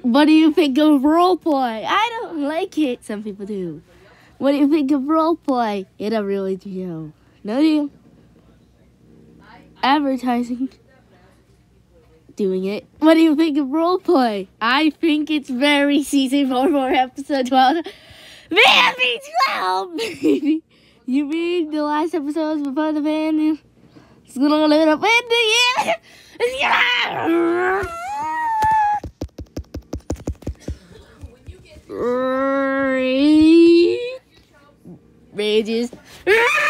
What do you think of roleplay? I don't like it. Some people do. What do you think of roleplay in a reality show? No, do you? Advertising. Doing it. What do you think of roleplay? I think it's very season 4, episode 12. Maybe 12, baby. You mean the last episode was before the band? It's gonna live up in the air. Rages.